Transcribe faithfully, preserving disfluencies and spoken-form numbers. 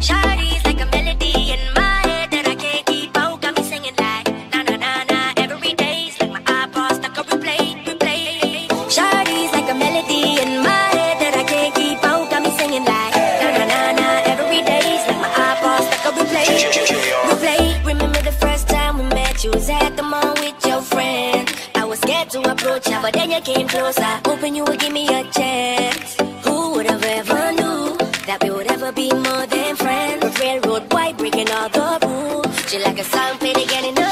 Shawty's like a melody in my head that I can't keep out. Got me singing like na na na na. Every day's like my iPod stuck on replay, replay. Shawty's like a melody in my head that I can't keep out. Got me singing like na na na na. Every day's like my iPod stuck on replay, replay. Remember the first time we met? You was at the mall with your friend. I was scared to approach you, but then you came closer, hoping you would give me a chance. Who would have ever knew that we would ever be more than friends? Railroad white breaking all the rules. She like a song played again in the